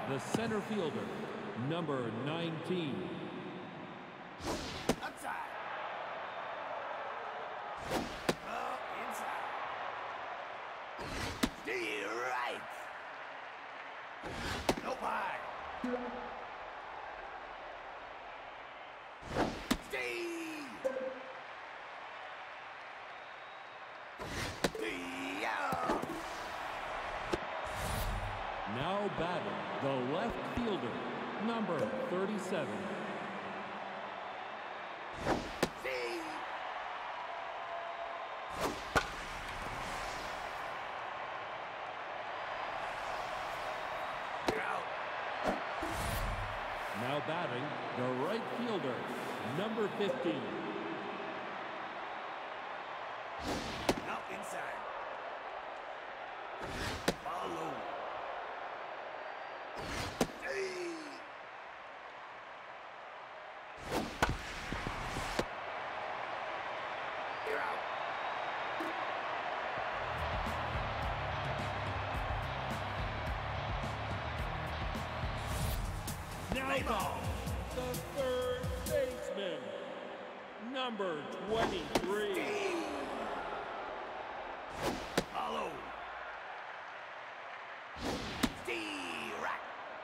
the center fielder, number 19. Outside. Inside. Stay right. No high. Stay. Now batting, the left fielder, number 37. See. You're out. Now batting, the right fielder, number 15. Now inside. Follow. You're out. Now batting, the third baseman, number 23. Follow. Stay right.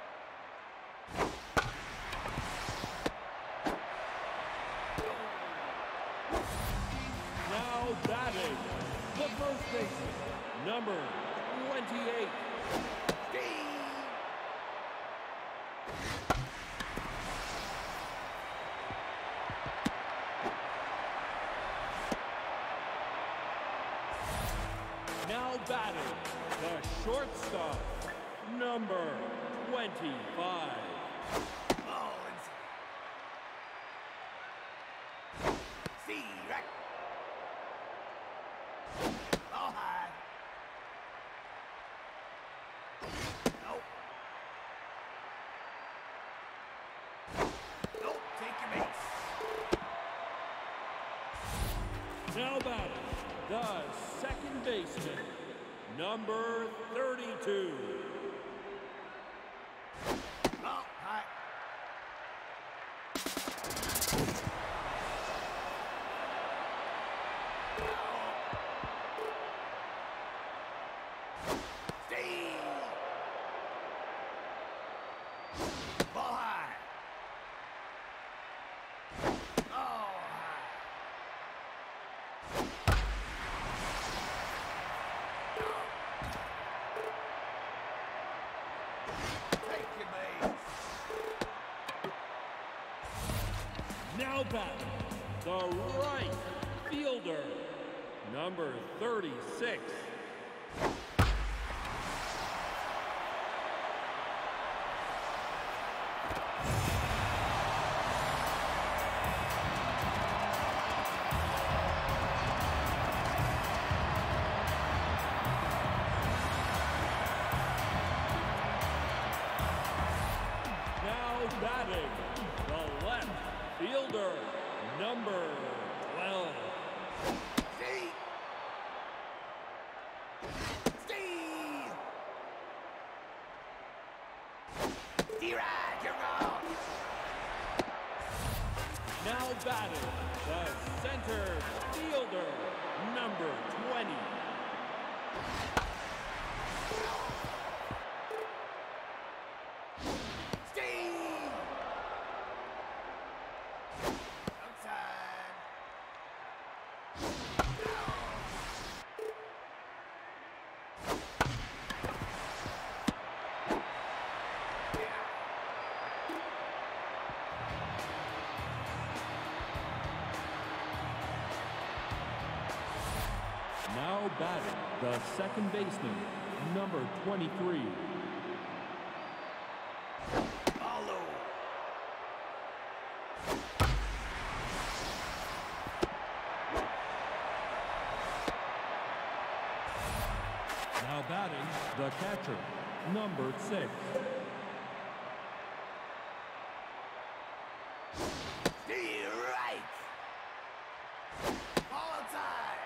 Now batting, the first baseman, number 28. Stay. Now batting, the shortstop, number 25. Ball inside. See right. Ball high. Nope. Nope. Take your base. Now batting, the second baseman, number 32. Ball high. Stay. Ball high. Oh, high. Take your base. Now batting, the right fielder, number 36. Now batting, the left fielder, number 12. Stay. Stay. Stay right. You're wrong. Now batting, the center fielder, number 20. Stay. Outside. Now batting, the second baseman, number 23. Follow. Now batting, the catcher, number 6. Stay right. Ball outside.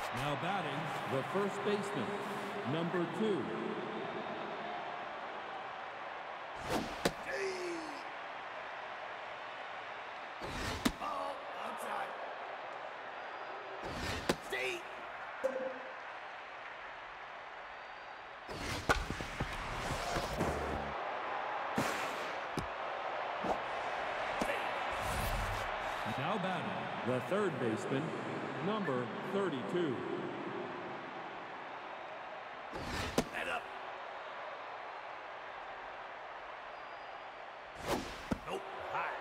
Now batting, the first baseman, number 2. Ball outside. Stay. Now batting, the third baseman, number 32. Head up. Nope. High.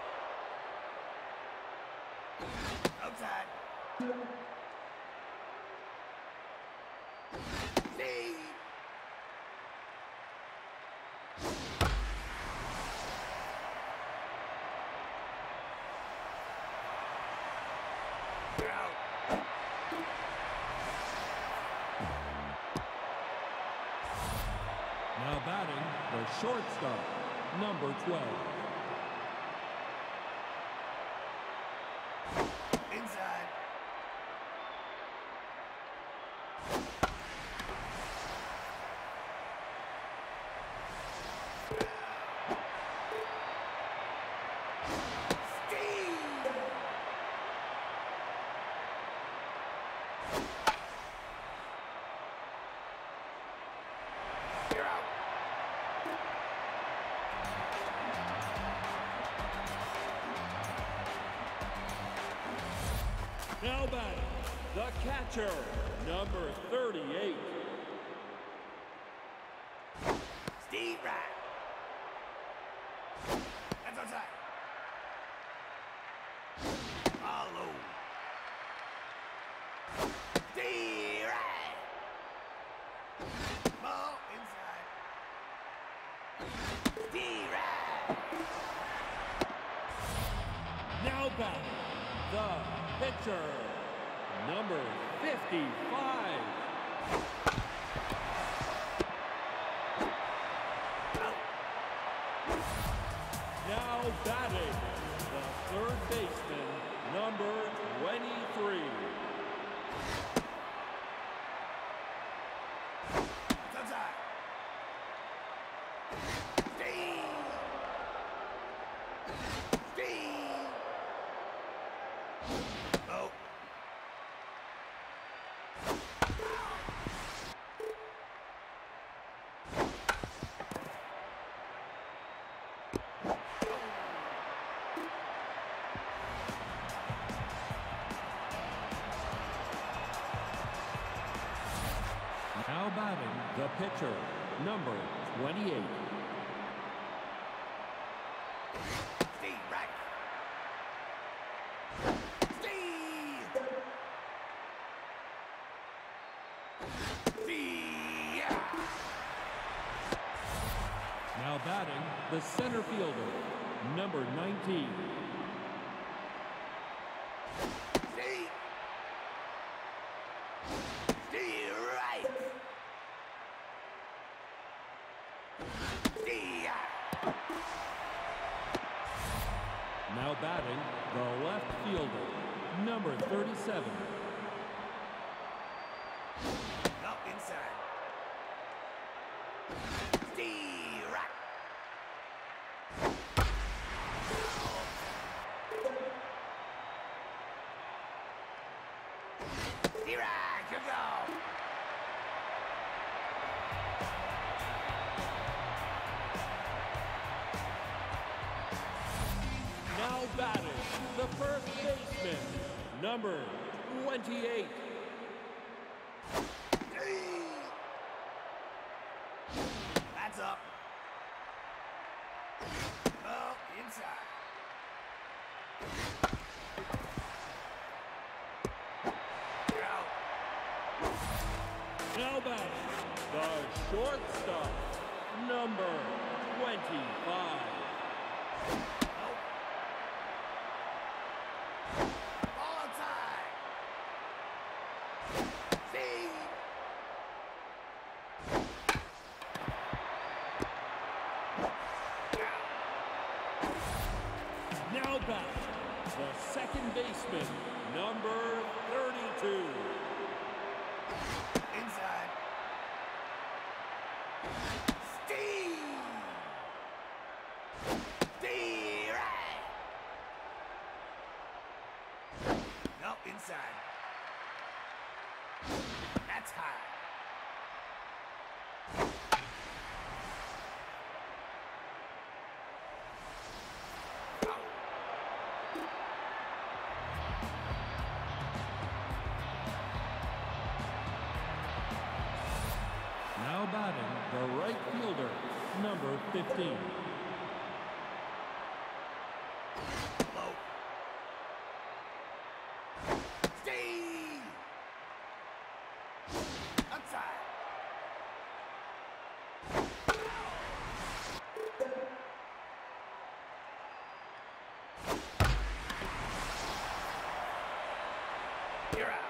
Outside. Stay. You're out. Now batting, the shortstop, number 12. Inside. Steve. You're out. Now batting, the catcher, number 38. Steve right. That's outside. Follow. Steve right. Ball inside. Steve right. Now batting, the pitcher, number 55. Out. Now batting, the third baseman, number 23. That's outside. Steve. Steve. Oh. Now batting, the pitcher, number 28. Steve right. Steve. Steve. Now batting, the center fielder, number 19. Steve. Steve right. Steve. Now batting, the left fielder, number 37. Up inside. Steve right. Steve right. Good go. Now batting, the first baseman, number 28. That's up. Oh, inside. You're out. Now batting, the shortstop, number 25. Nope. Ball outside. See. Now batting, the second baseman, number 32. That's high. Now batting, the right fielder, number 15. Low. Stay. Outside. You're out.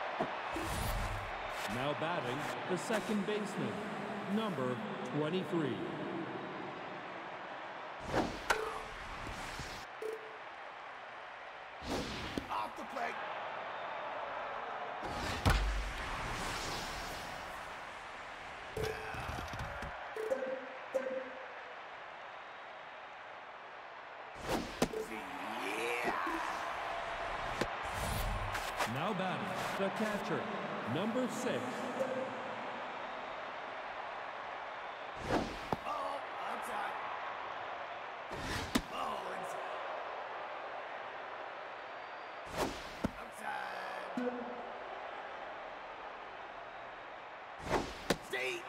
Now batting, the second baseman, number 23. Off the plate. Yeah. Now batting, the catcher, number 6. Oh, outside. Oh, inside. Outside. Stay.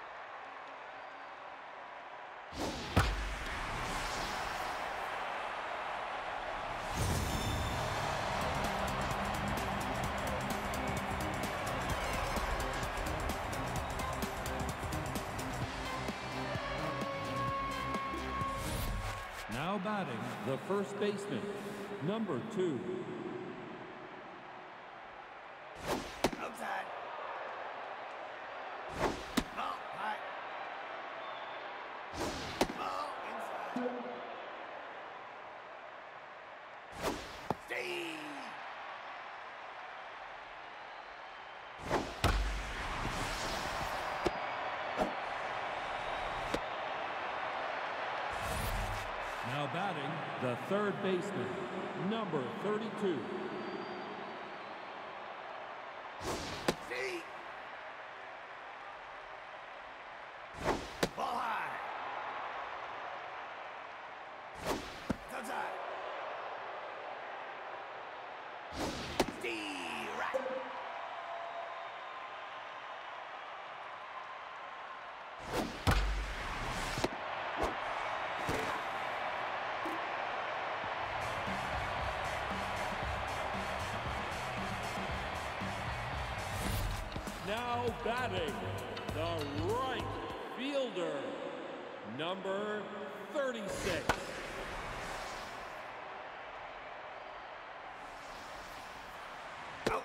Now batting, the first baseman, number 2. Outside. Ball high. Ball inside. Stay. Now batting, the third baseman, number 32. Stay. Ball high. It's outside. Stay right. Now batting, the right fielder, number 36. Out.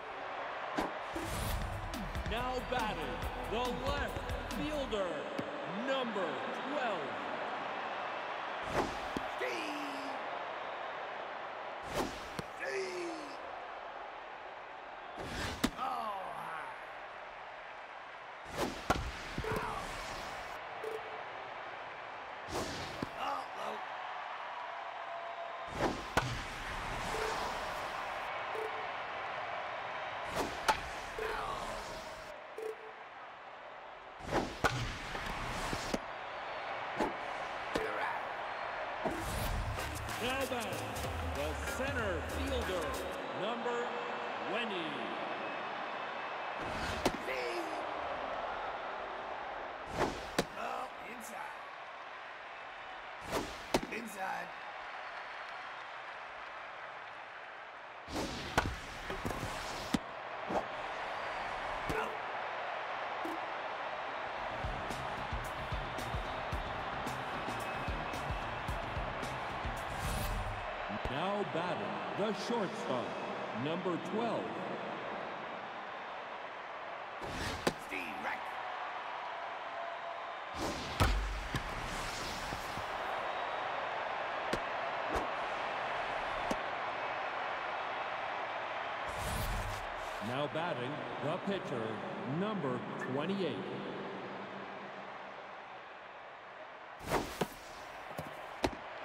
Now batting, the left fielder, number 12. Stay. Stay. Oh, high. Out. Oh, low. You're out. Now batting, the center fielder, number 20. Stay. Oh, inside. Inside. Out. Now batting, the shortstop, number 12. Steve Reck. Now batting, the pitcher, number 28.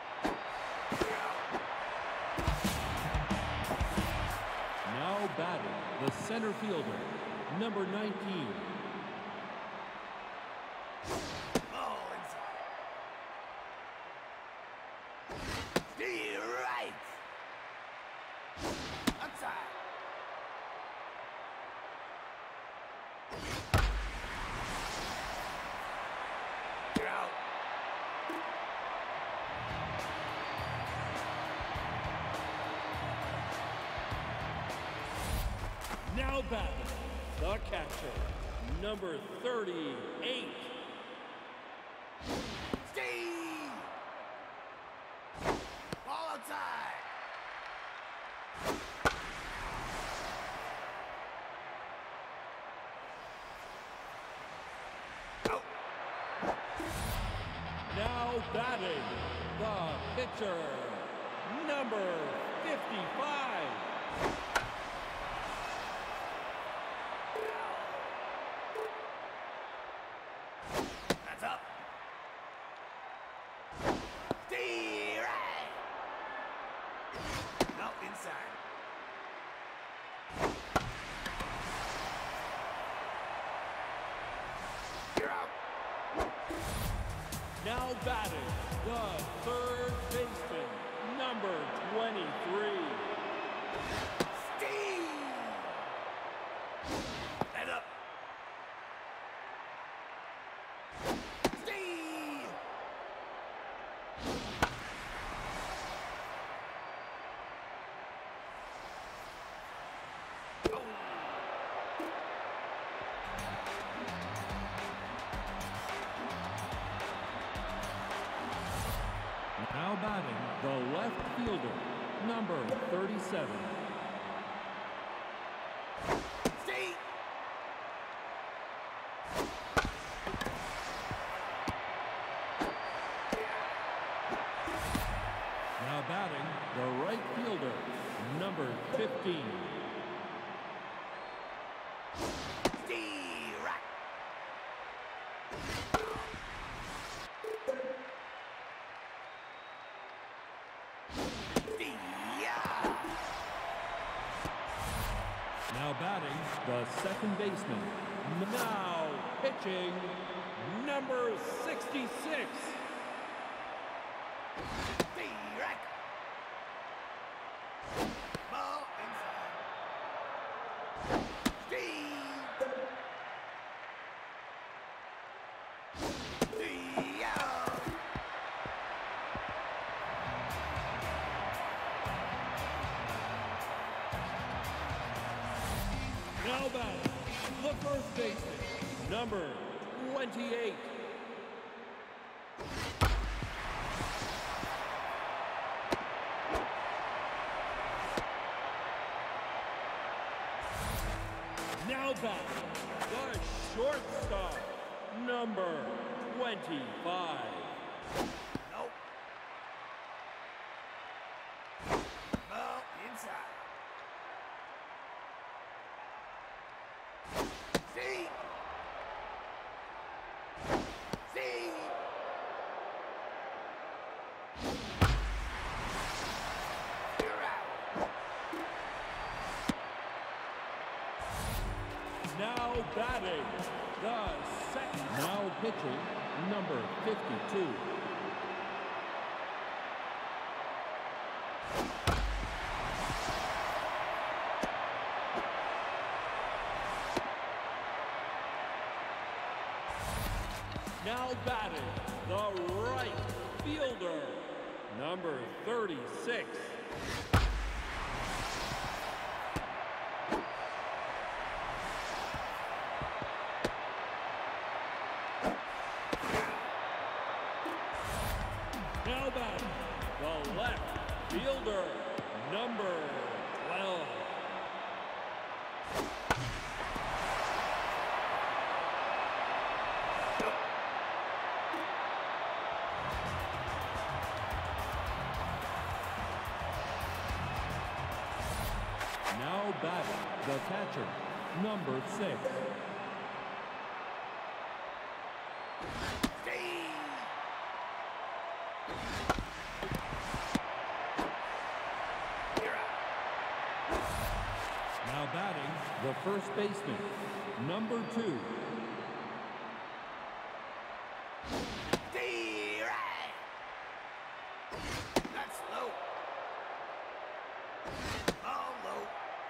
Now batting, the center fielder, number 19. Ball inside. Stay right. Outside. You're out. Now batting, the catcher, number 38. Steve! Ball outside. Out. Now batting, the pitcher, number 55. That's up. Stay right. No, inside. You're out. Now batting, the third baseman, number 23. Steve! Head up. Steve! Oh. Now batting, the left fielder, number 37. Steve! Now batting, the right fielder, number 15. Steve! Right. Now batting, the second baseman. Now pitching, number 66. Direct. Ball inside. Steve. Now batting, the first baseman, number 28. Now batting, the shortstop, number 25. Nope. Ball inside. See? See? You're out. Now batting, the second. Now pitching, number 52. Now batting, the right fielder, number 36. Now batting, the left fielder, number 12. Now batting, the catcher, number 6. Now batting, the first baseman, number 2. D-right. That's low. Ball low.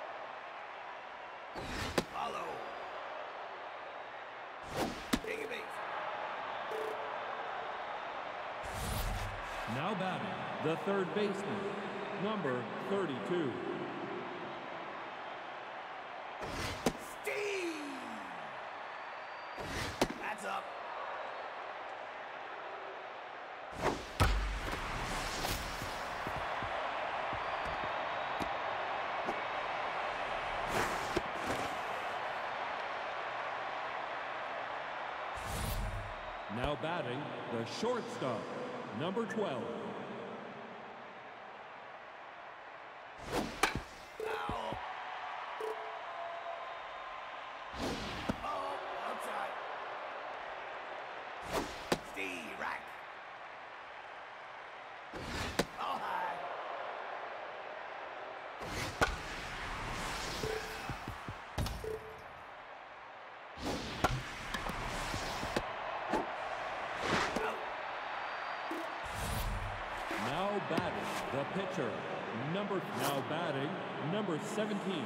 Follow. Take a base. Now batting, the third baseman, number 32. Steve. That's up. Now batting, the shortstop, number 12. Foul. Ball outside. Steve right. Ball high. Now batting, the pitcher, now batting, number 17.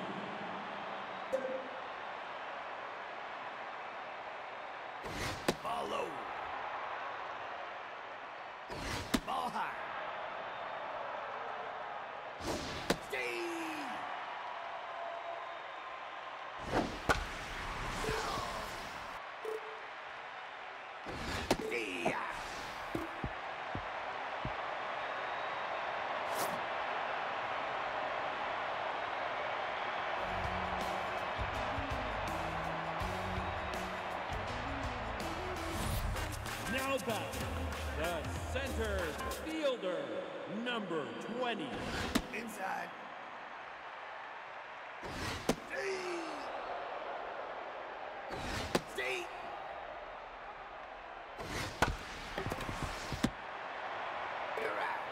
Ball low. Ball high. Steve. Steve. Now batting, the center fielder, number 20. Inside. Steve. Steve. You're out.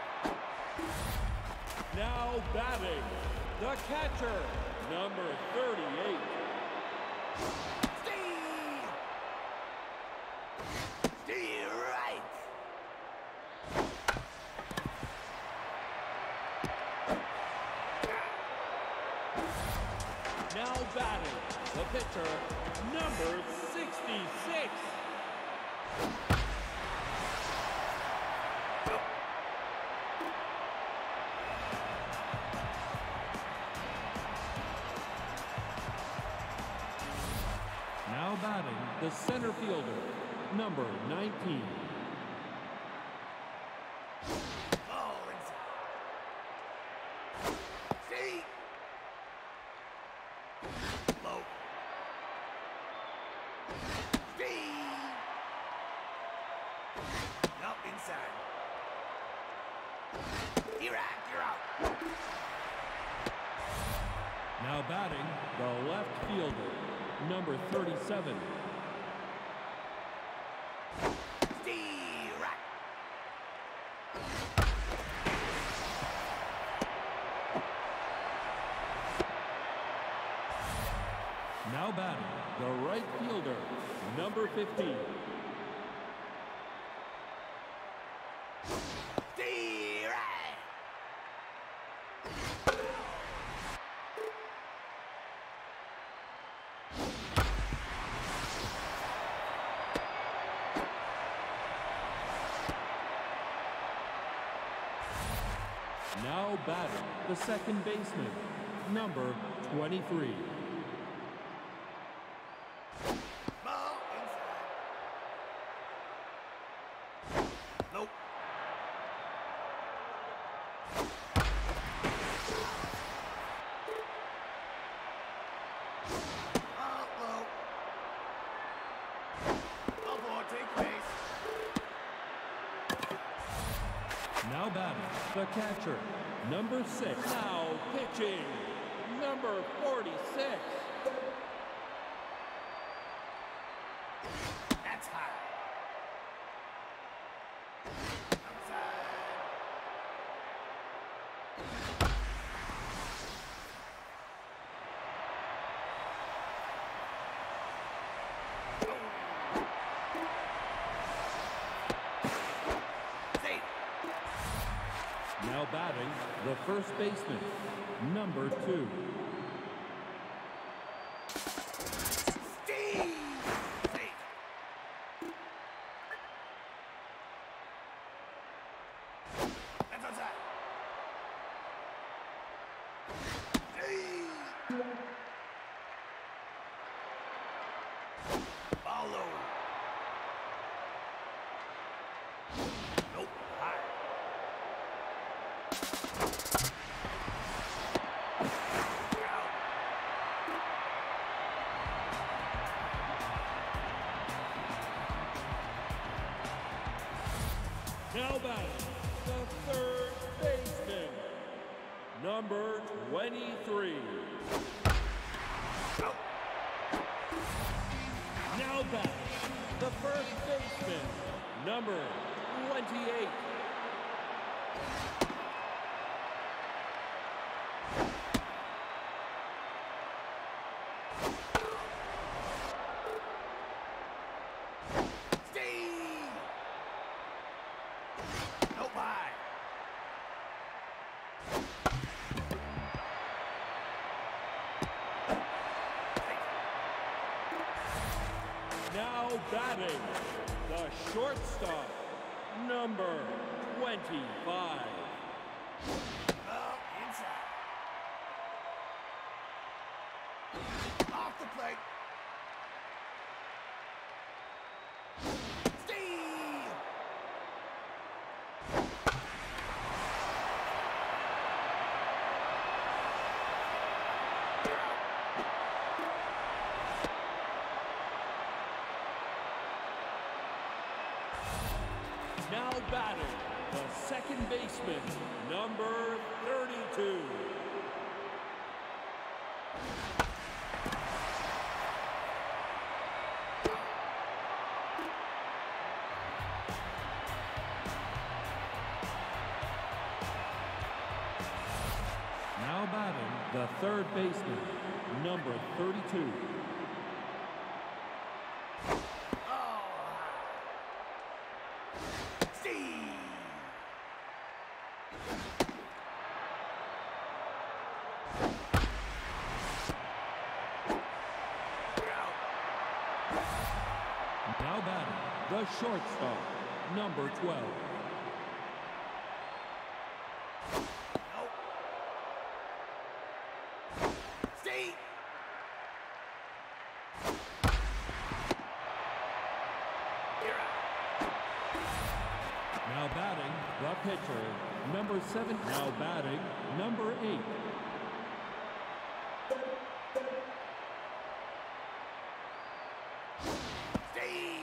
Now batting, the catcher, number 38. Steve. Steve right. Now batting, the pitcher, number 66. Now batting, the center fielder, number 19. Ball inside. Steve. Low. Steve. No, inside. You're out. You're out. Now batting, the left fielder, number 37. Steve right. Now batting, the right fielder, number 15. Steve right. Now batting, the second baseman, number 23. Ball inside. Nope. Ball low. Ball four, take base. Now batting, the catcher, number 6. Now pitching, number 46. That's high. Outside. first baseman, number 2. Steve! Safe. That's outside. Steve! Follow. Nope. High. Out. Now batting, the third baseman, number 23. Out. Now batting, the first baseman, number 28. Steve! Nope. High. Now batting, the shortstop, number 25. Inside. Off the plate. Steve! Now batting, the second baseman, number 32. Now batting, the third baseman, number 32. Oh. Steve! Out. Now batting, the shortstop, number 12. Nope. Steve! You're out. Now batting, the pitcher, number 7. Now batting, number 8. Steve!